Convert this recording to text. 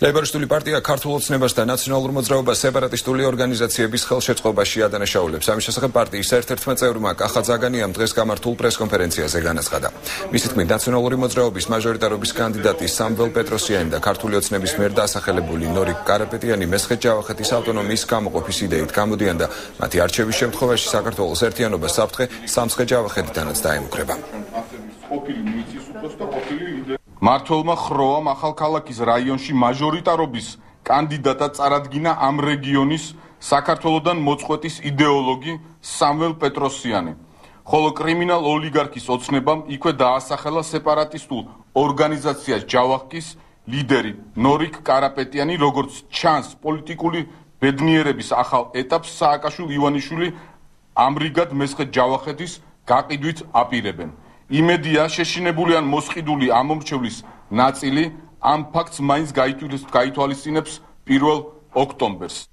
ლეიბორისტული პარტია ქართულ ოცნებას და ნაციონალურ მოძრაობას სეპარატისტული ორგანიზაციების ხელშეწყობაში ადანაშაულებს. ამის შესახებ პარტიის ერთ-ერთმა წევრმა კახა ძაგანიამ დღეს გამართულ პრესკონფერენციაზე განაცხადა. მისი თქმით, ნაციონალური მოძრაობის მაჟორიტარობის კანდიდატი სამվել პეტროსიანი და ქართული ოცნების მიერ დასახელებული ნორიკ კარაპეტიანი მესხეთ-ჯავახეთის ავტონომიის გამოყოფის იდეით გამოდიან და მათი არჩევის შემთხვევაში საქართველოს ერთიანობა საფრთხე სამცხე-ჯავახეთიდანაც დაემუქრება. მართველმა ხროვამ ახალქალაქის რაიონში მაჟორიტარობის კანდიდატად წარადგინა ამ რეგიონის საქართველოდან მოწყვეტის იდეოლოგი სამվել პეტროსიანი, ხოლო კრიმინალ ოლიგარქის ოცნებამ იქვე დაასახელა სეპარატისტულ ორგანიზაციას ჯავახკის ლიდერი ნორიკ კარაპეტიანი, როგორც ჩანს პოლიტიკური ბედნიერების ახალ ეტაპს სააკაშვილ ივანიშვილი ამრიგად მესხეთ-ჯავახეთის გაყიდვით აპირებენ. იმედია, შეშინებული ან მოსყიდული ამომრჩევლის ნაწილი ამ ფაქტს მაინც გაითვალისწინებს 1 ოქტომბერს.